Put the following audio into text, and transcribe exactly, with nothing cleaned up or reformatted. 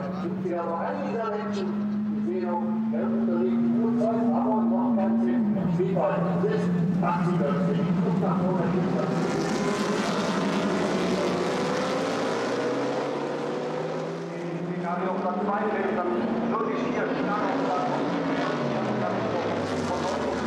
sind wir aber einige Menschen, die sehen auch, der unterliegt gut Zeit, aber macht keinen Sinn. Steht halt sitzt, Taxi plötzlich, guckt nach vorne, guckt nach vorne. Ich habe auf Platz zwei, dann wirklich hier, ich kann auf Platz zwei.